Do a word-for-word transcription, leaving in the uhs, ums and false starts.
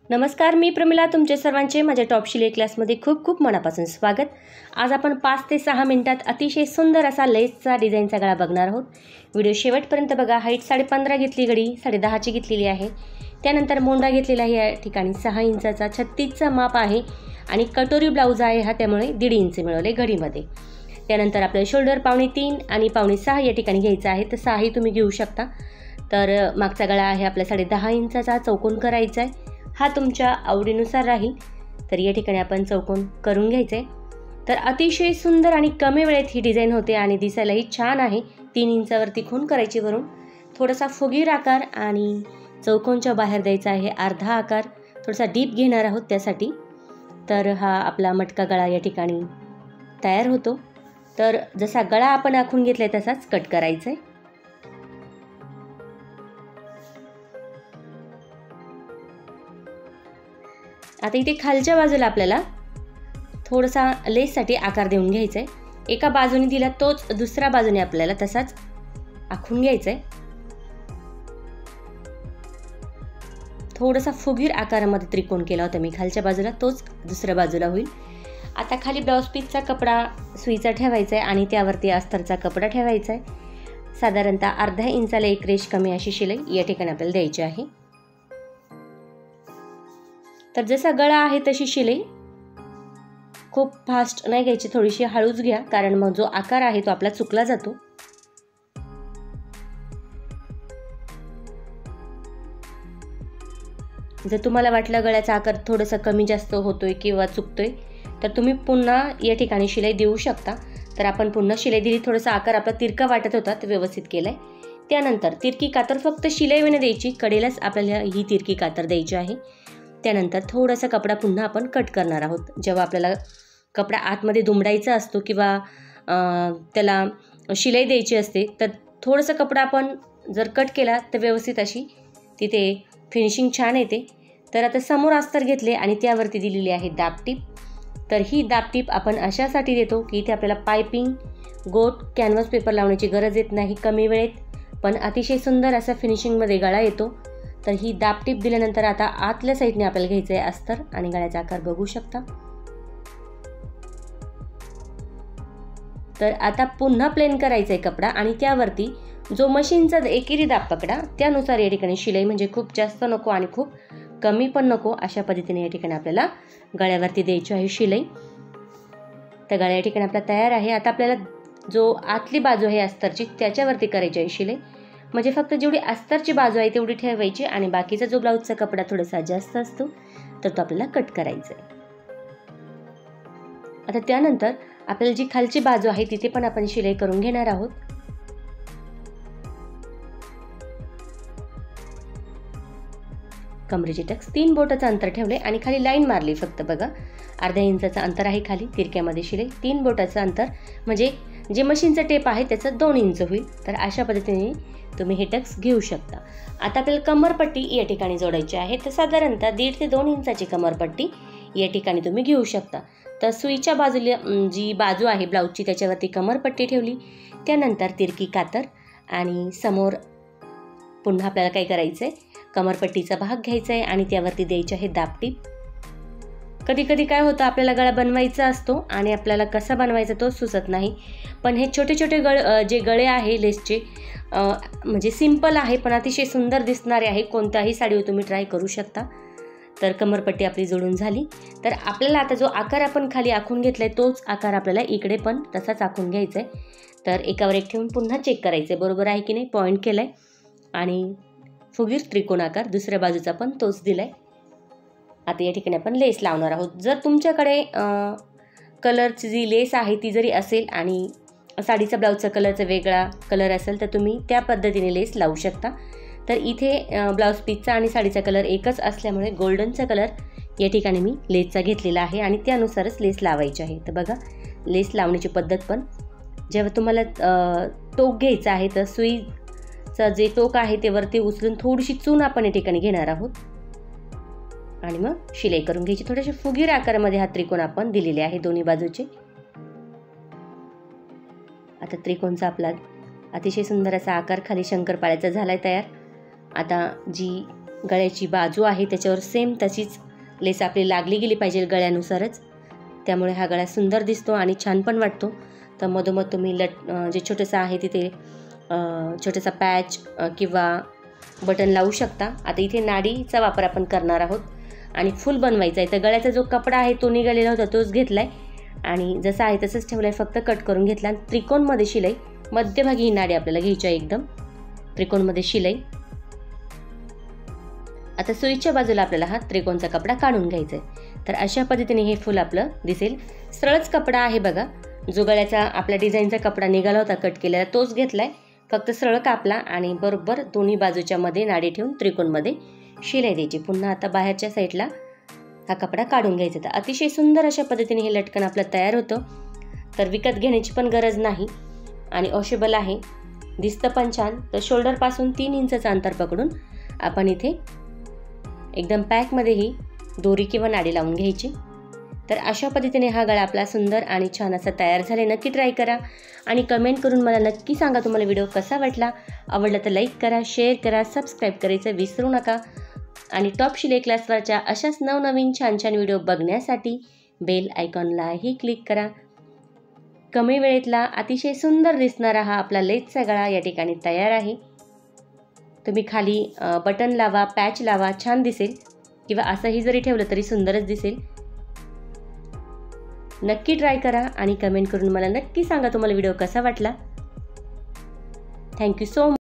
नमस्कार, मी प्रमिला. तुमचे सर्वांचे माझ्या टॉप शिलाई क्लासमध्ये खूप खूप मनापासून स्वागत. आज आपण पाच ते सहा मिनिटात अतिशय सुंदर असा लेसचा डिझाईनचा गळा बघणार आहोत. व्हिडिओ शेवटपर्यंत बघा. हाईट साडे पंधरा घेतली, गडी साडे दहाची घेतलेली आहे. त्यानंतर मोंडा घेतलेला आहे या ठिकाणी सहा इंचाचा, छत्तीसचा माप आहे आणि कटोरी ब्लाऊज आहे हा, त्यामुळे दीड इंच मिळवले घडीमध्ये. त्यानंतर आपल्या शोल्डर पावणे तीन आणि पावणे सहा या ठिकाणी घ्यायचं आहे, तर सहाही तुम्ही घेऊ शकता. तर मागचा गळा आहे आपला साडे दहा इंचाचा, चौकोन करायचा आहे. हा तुमच्या आवडीनुसार राहील. तर या ठिकाणी आपण चौकोन करून घ्यायचं आहे. तर अतिशय सुंदर आणि कमी वेळेत ही डिझाईन होते आणि दिसायलाही छान आहे. तीन इंचावरती खून करायची, वरून थोडासा फुगीर आकार आणि चौकोनच्या बाहेर द्यायचा आहे अर्धा आकार, थोडासा डीप घेणार आहोत त्यासाठी. तर हा आपला मटका गळा या ठिकाणी तयार होतो. तर जसा गळा आपण आखून घेतला आहे तसाच कट करायचा आहे. आता इथे खालच्या बाजूला आपल्याला थोडासा लेससाठी आकार देऊन घ्यायचा आहे. एका बाजूने दिला तोच दुसऱ्या बाजूने आपल्याला तसाच आखून घ्यायचा आहे. थोडासा फुगीर आकारामध्ये त्रिकोण केला होता मी खालच्या बाजूला, तोच दुसऱ्या बाजूला होईल. आता खाली ब्लाऊज पीसचा कपडा सुईचा ठेवायचा आहे आणि त्यावरती अस्तरचा कपडा ठेवायचा आहे. साधारणतः अर्ध्या इंचाला एक रेष कमी अशी शिलाई या ठिकाणी आपल्याला द्यायची आहे. तर जसा गळा आहे तशी शिलाई खूप फास्ट नाही घ्यायची, थोडीशी हळूच घ्या, कारण मग जो आकार आहे तो आपला चुकला जातो. जर तुम्हाला वाटलं गळ्याचा आकार थोडासा कमी जास्त होतोय किंवा चुकतोय, तर तुम्ही पुन्हा या ठिकाणी शिलाई देऊ शकता. तर आपण पुन्हा शिलाई दिली, थोडासा आकार आपला तिरका वाटत होता तो व्यवस्थित केलाय. त्यानंतर तिरकी कातर फक्त शिलाईने द्यायची, कडेलाच आपल्याला ही तिरकी कातर द्यायची आहे. त्यानंतर थोडासा कपडा पुन्हा आपण कट करणार आहोत. जेव्हा आपल्याला कपडा आतमध्ये दुमडायचा असतो किंवा त्याला शिलाई द्यायची असते, तर थोडासा कपडा आपण जर कट केला तर व्यवस्थित अशी तिथे फिनिशिंग छान येते. तर आता समोर अस्तर घेतले आणि त्यावरती दिलेली आहे दाबटीप. तर ही दाबटीप आपण अशासाठी देतो की इथे आपल्याला पायपिंग गोट कॅनव्हास पेपर लावण्याची गरज येत नाही. कमी वेळेत पण अतिशय सुंदर असा फिनिशिंगमध्ये गळा येतो. तर ही दाबटीप दिल्यानंतर आता आतल्या साईडने आपल्याला घ्यायचं आहे अस्तर आणि गळ्याचा आकार बघू शकता. तर आता पुन्हा प्लेन करायचा आहे कपडा आणि त्यावरती जो मशीनचा एकेरी दाब पकडा त्यानुसार या ठिकाणी शिलाई, म्हणजे खूप जास्त नको आणि खूप कमी पण नको, अशा पद्धतीने या ठिकाणी आपल्याला गळ्यावरती द्यायची आहे शिलाई. तर गळ्या या ठिकाणी आपला तयार आहे. आता आपल्याला जो आतली बाजू आहे अस्तरची त्याच्यावरती करायची आहे शिलाई, म्हणजे फक्त जेवढी अस्तरची बाजू आहे तेवढी ठेवायची आणि बाकीचा जो ब्लाऊजचा कपडा थोडासा जास्त असतो तर तो आपल्याला कट करायचा आहे. आता त्यानंतर आपल्याला जी खालची बाजू आहे तिथे पण आपण शिलाई करून घेणार आहोत. कमरेची टक्स तीन बोटाचं अंतर ठेवले आणि खाली लाईन मारली फक्त. बघा, अर्ध्या इंचाचं अंतर आहे खाली तिरक्यामध्ये शिलाई, तीन बोटाचं अंतर, म्हणजे जे मशीनचं टेप आहे त्याचं दोन इंच होईल. तर अशा पद्धतीने तुम्ही हे टक्स घेऊ शकता. आता आपल्याला कमरपट्टी या ठिकाणी जोडायची आहे. तर साधारणतः दीड ते दोन इंचाची कमरपट्टी या ठिकाणी तुम्ही घेऊ शकता. तर सुईच्या बाजूला जी बाजू आहे ब्लाऊजची त्याच्यावरती कमरपट्टी ठेवली. त्यानंतर तिरकी कातर आणि समोर पुन्हा आपल्याला काय करायचं आहे, कमरपट्टीचा भाग घ्यायचा आहे आणि त्यावरती द्यायची आहे दाबटीप. कधी कधी काय होतं, आपल्याला गळा बनवायचा असतो आणि आपल्याला कसा बनवायचा तो सुचत नाही. पण हे छोटे छोटे गळ जे गळे आहे लेसचे, म्हणजे सिंपल आहे पण अतिशय सुंदर दिसणारे आहे. कोणत्याही साडीवर तुम्ही ट्राय करू शकता. तर कमरपट्टी आपली जोडून झाली. तर आपल्याला आता जो आकार आपण खाली आखून घेतला आहे तोच आकार आपल्याला इकडे पण तसाच आखून घ्यायचा आहे. तर एकावर एक ठेवून पुन्हा चेक करायचं आहे बरोबर आहे की नाही. पॉईंट केला आहे आणि फुगीर त्रिकोण आकार दुसऱ्या बाजूचा पण तोच दिला आहे. आता या ठिकाणी आपण लेस लावणार आहोत. जर तुमच्याकडे कलरची जी लेस आहे ती जरी असेल आणि साडीचा ब्लाऊजचा कलरचा वेगळा कलर असेल तर तुम्ही त्या पद्धतीने लेस लावू शकता. तर इथे ब्लाऊज पीसचा आणि साडीचा कलर एकच असल्यामुळे गोल्डनचा कलर या ठिकाणी मी लेसचा घेतलेला आहे आणि त्यानुसारच लेस लावायची आहे. तर बघा, लेस लावण्याची पद्धत पण, जेव्हा तुम्हाला टोक घ्यायचा आहे तर सुईचं जे टोक आहे ते वरती उचलून थोडीशी चून आपण या ठिकाणी घेणार आहोत आणि मग शिलाई करून घ्यायची. थोडेसे फुगीर आकारामध्ये हा त्रिकोण आपण दिलेले आहे दोन्ही बाजूचे. आता त्रिकोणचा आपला अतिशय सुंदर असा आकार खाली शंकरपाळ्याचा झालाय तयार. आता जी गळ्याची बाजू आहे त्याच्यावर सेम तशीच लेस आपली लागली गेली पाहिजे गळ्यानुसारच, त्यामुळे हा गळा सुंदर दिसतो आणि छान पण वाटतो. तर मधोमध तुम्ही लट जे छोटंसं आहे तिथे छोटासा पॅच किंवा बटन लावू शकता. आता इथे नाडीचा वापर आपण करणार आहोत आणि फुल बनवायचा आहे. तर गळ्याचा जो कपडा आहे तो निघालेला होता तोच घेतला आहे आणि जसं आहे तसंच ठेवलं आहे, फक्त कट करून घेतला. आणि त्रिकोणमध्ये शिलाई, मध्यभागी ही नाडी आपल्याला घ्यायची आहे, एकदम त्रिकोणमध्ये शिलाई. आता सुईच्या बाजूला आपल्याला हा त्रिकोणचा कपडा काढून घ्यायचा आहे. तर अशा पद्धतीने हे फुल आपलं दिसेल. सरळच कपडा आहे बघा, जो गळ्याचा आपल्या डिझाईनचा कपडा निघाला होता कट केलेला तोच घेतला आहे, फक्त सरळ कापला आणि बरोबर दोन्ही बाजूच्या मध्ये नाडी ठेवून त्रिकोणमध्ये शिलाई द्यायची. पुन्हा आता बाहेरच्या साईडला हा कपडा काढून घ्यायचा. तर अतिशय सुंदर अशा पद्धतीने हे लटकन आपलं तयार होतं. तर विकत घेण्याची पण गरज नाही आणि वॉशेबल आहे, दिसतं पण छान. तर शोल्डरपासून तीन इंचाचं अंतर पकडून आपण इथे एकदम पॅकमध्ये ही दोरी किंवा नाडी लावून घ्यायची. तर अशा पद्धतीने हा गळा आपला सुंदर आणि छान असा तयार झाला. नक्की ट्राय करा आणि कमेंट करून मला नक्की सांगा तुम्हाला व्हिडिओ कसा वाटला. आवडला तर लाईक करा, शेअर करा, सबस्क्राईब करायचं विसरू नका. आणि टॉप शिलाई क्लासवरच्या अशाच नवनवीन छान छान व्हिडिओ बघण्यासाठी बेल आयकॉनलाही क्लिक करा. कमी वेळेतला अतिशय सुंदर दिसणारा हा आपला लेसचा गळा या ठिकाणी तयार आहे. तुम्ही खाली बटन लावा, पॅच लावा, छान दिसेल, किंवा असंही जरी ठेवलं तरी सुंदरच दिसेल. नक्की ट्राय करा आणि कमेंट करून मला नक्की सांगा तुम्हाला व्हिडिओ कसा वाटला. Thank you so much.